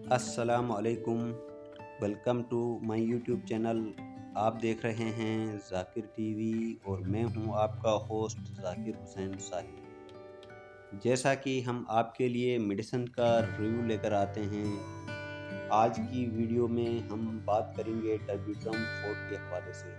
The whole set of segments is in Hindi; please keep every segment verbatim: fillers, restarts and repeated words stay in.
अस्सलाम वालेकुम। Welcome to my YouTube channel. आप देख रहे हैं ज़ाकिर टीवी और मैं हूं आपका होस्ट ज़ाकिर हुसैन साहिब। जैसा कि हम आपके लिए मेडिसिन का रिव्यू लेकर आते हैं, आज की वीडियो में हम बात करेंगे टर्बिड्रम फोर्ट के हवाले से।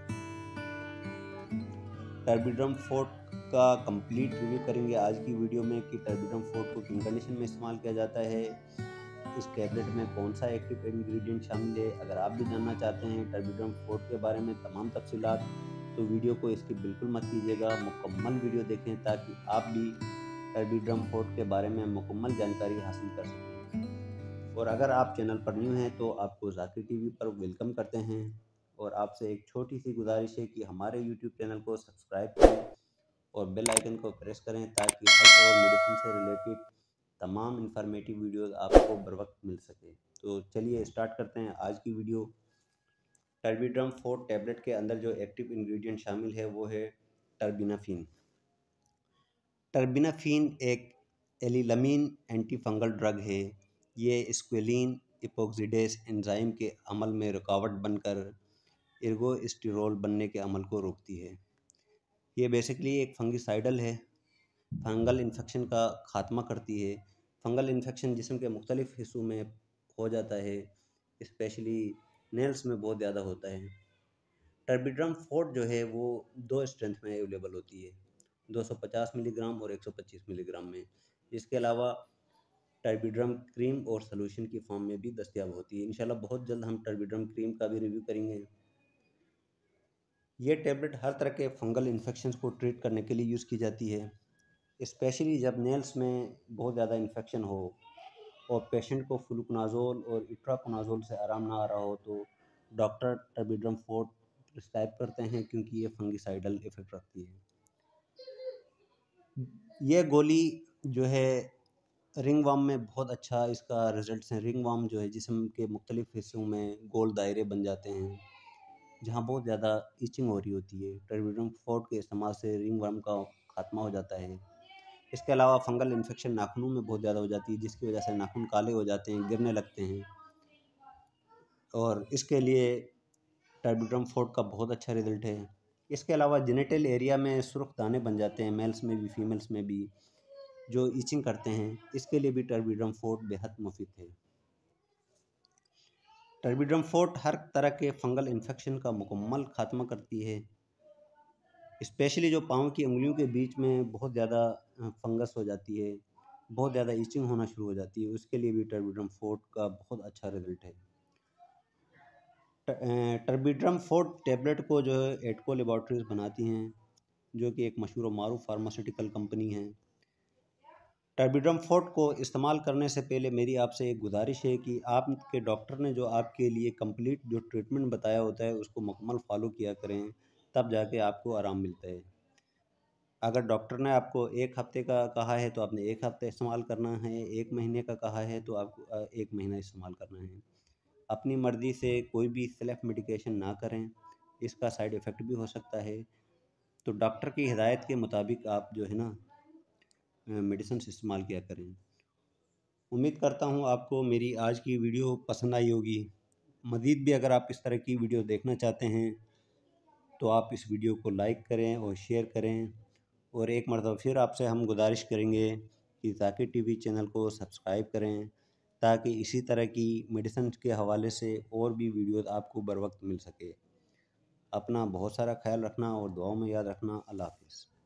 टर्बिड्रम फोर्ट का कंप्लीट रिव्यू करेंगे आज की वीडियो में कि टर्बिड्रम फोर्ट को किन कंडीशन में इस्तेमाल किया जाता है, इस टैबलेट में कौन सा एक्टिव इंग्रेडिएंट शामिल है। अगर आप भी जानना चाहते हैं टर्बिड्रम फोर्ट के बारे में तमाम तफसीलात, तो वीडियो को इसकी बिल्कुल मत कीजिएगा, मुकम्मल वीडियो देखें ताकि आप भी टर्बिड्रम फोर्ट के बारे में मुकम्मल जानकारी हासिल कर सकें। और अगर आप चैनल पर न्यू हैं तो आपको ज़ाकिर टीवी पर वेलकम करते हैं और आपसे एक छोटी सी गुजारिश है कि हमारे यूट्यूब चैनल को सब्सक्राइब करें और बेल आइकन को प्रेस करें ताकि हेल्थ और मेडिसिन से रिलेटेड तमाम इंफॉर्मेटिव वीडियोस आपको बर वक्त मिल सके। तो चलिए स्टार्ट करते हैं आज की वीडियो। टर्बिड्रम फोर्ट टैबलेट के अंदर जो एक्टिव इंग्रेडिएंट शामिल है वो है टर्बिनाफिन। टर्बिनाफिन एक एलिलमीन एंटीफंगल ड्रग है। ये स्क्वेलिन इपोक्सिडेस एंजाइम के अमल में रुकावट बनकर एर्गोस्टिरोल बनने के अमल को रोकती है। ये बेसिकली एक फंगिसाइडल है, फंगल इन्फेक्शन का खात्मा करती है। फंगल इन्फेक्शन जिस्म के मुख्तलिफ हिस्सों में हो जाता है, स्पेशली नेल्स में बहुत ज़्यादा होता है। टर्बिड्रम फोर्ट जो है वो दो स्ट्रेंथ में अवेलेबल होती है, दो सौ पचास मिलीग्राम और एक सौ पच्चीस मिलीग्राम में। इसके अलावा टर्बिड्रम क्रीम और सॉल्यूशन की फॉर्म में भी दस्तियाब होती है। इंशाल्लाह बहुत जल्द हम टर्बिड्रम क्रीम का भी रिव्यू करेंगे। ये टैबलेट हर तरह के फंगल इन्फेक्शन को ट्रीट करने के लिए यूज़ की जाती है, स्पेशली जब नेल्स में बहुत ज़्यादा इन्फेक्शन हो और पेशेंट को फ्लूकोनाजोल और इट्राकोनाजोल से आराम ना आ रहा हो तो डॉक्टर टर्बिड्रम फोर्ट प्रिस्क्राइब करते हैं, क्योंकि ये फंगिसाइडल इफ़ेक्ट रखती है। ये गोली जो है रिंग वार्म में बहुत अच्छा इसका रिजल्ट है। रिंग वार्म जो है जिस्म के मुख्तलिफ हिस्सों में गोल दायरे बन जाते हैं जहाँ बहुत ज़्यादा इचिंग हो रही होती है। टर्बिड्रम फोर्ट के इस्तेमाल से रिंग वार्म का खात्मा हो जाता है। इसके अलावा फंगल इन्फेक्शन नाखूनों में बहुत ज़्यादा हो जाती है, जिसकी वजह से नाखून काले हो जाते हैं, गिरने लगते हैं, और इसके लिए टर्बिड्रम फोर्ट का बहुत अच्छा रिजल्ट है। इसके अलावा जेनिटल एरिया में सुर्ख दाने बन जाते हैं, मेल्स में भी फीमेल्स में भी, जो ईचिंग करते हैं, इसके लिए भी टर्बिड्रम फोर्ट बेहद मुफीद है। टर्बिड्रम फोर्ट हर तरह के फंगल इन्फेक्शन का मुकम्मल खात्मा करती है, स्पेशली जो पाँव की उंगलियों के बीच में बहुत ज़्यादा फंगस हो जाती है, बहुत ज़्यादा ईचिंग होना शुरू हो जाती है, उसके लिए भी टर्बिड्रम फोर्ट का बहुत अच्छा रिजल्ट है। टर्बिड्रम फोर्ट टैबलेट को जो है एडको लेबॉर्ट्रीज बनाती हैं, जो कि एक मशहूर व मारूफ फार्मास्यूटिकल कंपनी है। टर्बिड्रम फोर्ट को इस्तेमाल करने से पहले मेरी आपसे एक गुजारिश है कि आपके डॉक्टर ने जो आपके लिए कंप्लीट जो ट्रीटमेंट बताया होता है उसको मुकम्मल फॉलो किया करें, तब जाके आपको आराम मिलता है। अगर डॉक्टर ने आपको एक हफ़्ते का कहा है तो आपने एक हफ़्ते इस्तेमाल करना है, एक महीने का कहा है तो आपको एक महीना इस्तेमाल करना है। अपनी मर्ज़ी से कोई भी सेल्फ मेडिकेशन ना करें, इसका साइड इफ़ेक्ट भी हो सकता है। तो डॉक्टर की हिदायत के मुताबिक आप जो है ना मेडिसिन इस्तेमाल किया करें। उम्मीद करता हूँ आपको मेरी आज की वीडियो पसंद आई होगी। मज़ीद भी अगर आप इस तरह की वीडियो देखना चाहते हैं तो आप इस वीडियो को लाइक करें और शेयर करें, और एक मरतबा फिर आपसे हम गुजारिश करेंगे कि ज़ाकिर टीवी चैनल को सब्सक्राइब करें ताकि इसी तरह की मेडिसिन के हवाले से और भी वीडियोस आपको बर वक्त मिल सके। अपना बहुत सारा ख्याल रखना और दुआओं में याद रखना। अल्लाह हाफ़िज़।